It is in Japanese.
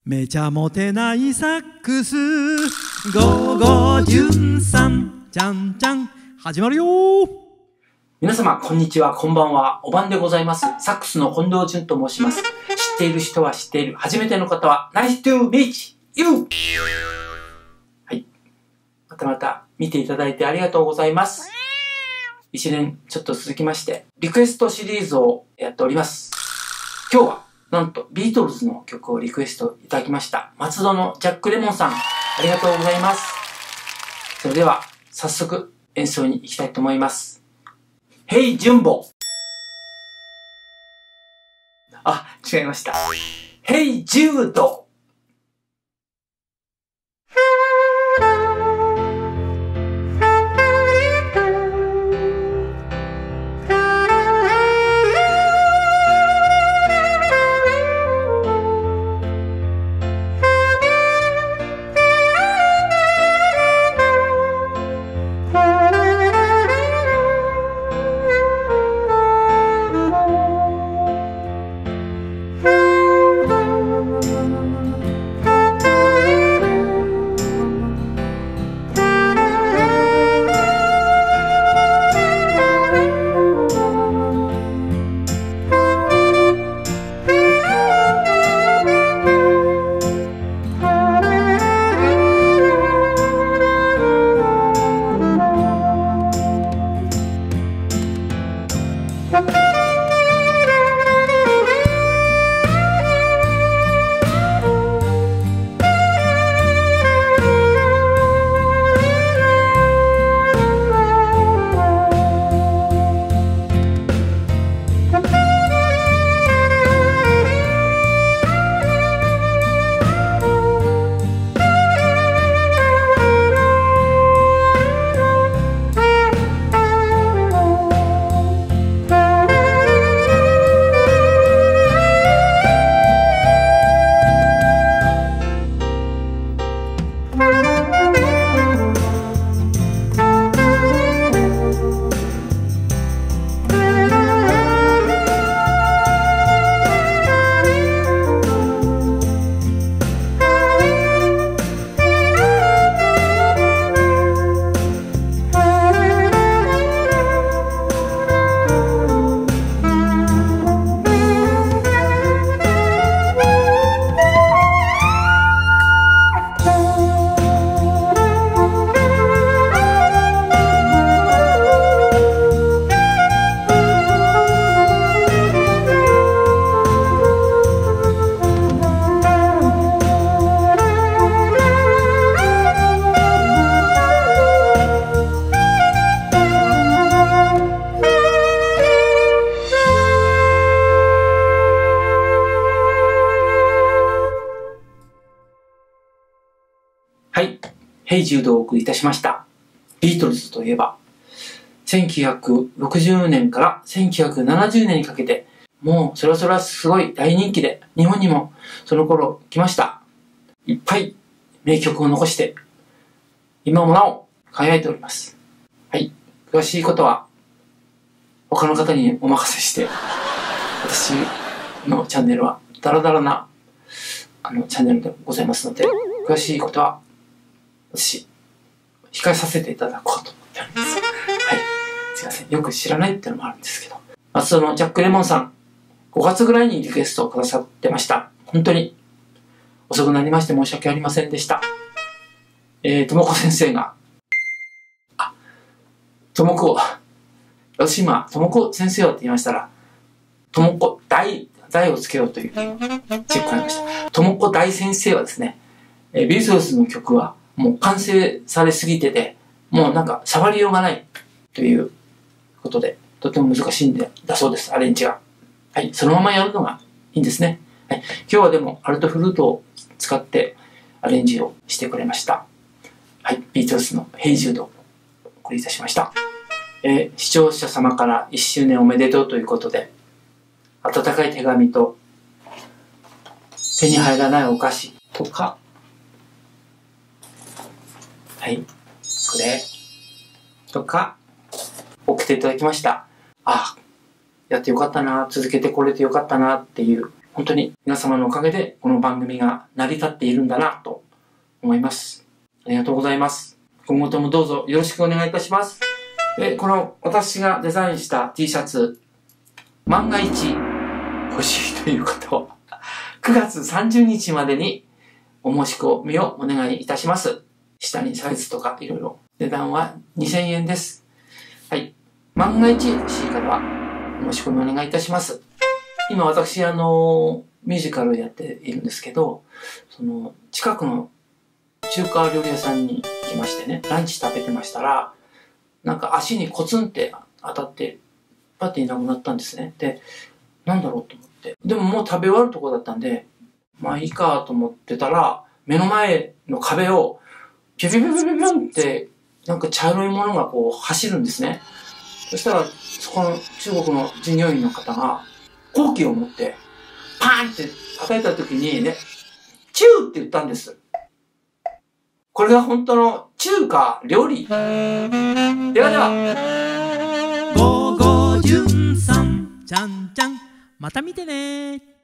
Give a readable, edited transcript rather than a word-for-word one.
めちゃモテないサックスゴーゴージュンさんじゃんじゃん始まるよー。 皆様こんにちは、こんばんは。お晩でございます。サックスの近藤淳と申します。知っている人は知っている、初めての方は Nice to meet you。 はい、また見ていただいてありがとうございます。1年ちょっと続きましてリクエストシリーズをやっております。今日はなんとビートルズの曲をリクエストいただきました松戸のジャックレモンさん、ありがとうございます。それでは早速演奏に行きたいと思います。ヘイジュンボ。あ、違いました。ヘイジュード。はい、ヘイジュードをお送りいたしました。ビートルズといえば1960年から1970年にかけてもうそれはすごい大人気で、日本にもその頃来ました。いっぱい名曲を残して今もなお輝いております。はい、詳しいことは他の方にお任せして、私のチャンネルはダラダラなチャンネルでございますので、詳しいことは私控えさせていただこうと思っております。はい、すいません、よく知らないっていうのもあるんですけど、松戸のジャックレモンさん、5月ぐらいにリクエストをくださってました。本当に遅くなりまして申し訳ありませんでした。ともこ先生が、私今ともこ先生はって言いましたら、ともこ大をつけようというチェックがありました。ともこ大先生はですね、ビートルズの曲はもう完成されすぎてて、もうなんか触りようがないということで、とても難しいんだそうです、アレンジが。はい、そのままやるのがいいんですね。はい、今日はでもアルトフルートを使ってアレンジをしてくれました。はい、ビートルズのヘイジュードをお送りいたしました。視聴者様から1周年おめでとうということで、温かい手紙と手に入らないお菓子とか、はい、これとか送っていただきました。あ、やってよかったな、続けてこれてよかったなっていう、 本当に皆様のおかげでこの番組が成り立っているんだなと思います。ありがとうございます。今後ともどうぞよろしくお願いいたします。この私がデザインした T シャツ、万が一欲しいという方は9月30日までにお申し込みをお願いいたします。下にサイズとかいろいろ。値段は2000円です。はい。万が一欲しい方はお申し込みお願いいたします。今私ミュージカルをやっているんですけど、近くの中華料理屋さんに来ましてね、ランチ食べてましたら、なんか足にコツンって当たって、パッていなくなったんですね。で、なんだろうと思って。でももう食べ終わるとこだったんで、まあいいかと思ってたら、目の前の壁を、ピュピュピュピュピュンって、なんか茶色いものがこう走るんですね。そしたら、そこの中国の従業員の方が、好機を持って、パーンって叩いた時にね、チューって言ったんです。これが本当の中華料理。ではでは。 ゴーゴーじゅんさん、ちゃんちゃん、また見てね。